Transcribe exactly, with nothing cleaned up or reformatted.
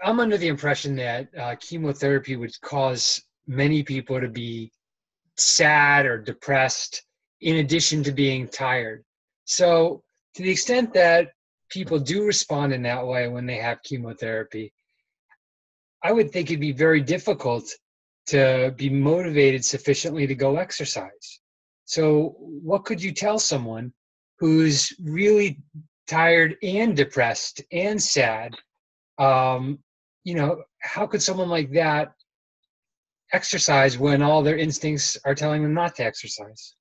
I'm under the impression that uh, chemotherapy would cause many people to be sad or depressed in addition to being tired. So to the extent that people do respond in that way when they have chemotherapy, I would think it'd be very difficult to be motivated sufficiently to go exercise. So what could you tell someone who's really tired and depressed and sad? Um, you know, how could someone like that exercise when all their instincts are telling them not to exercise?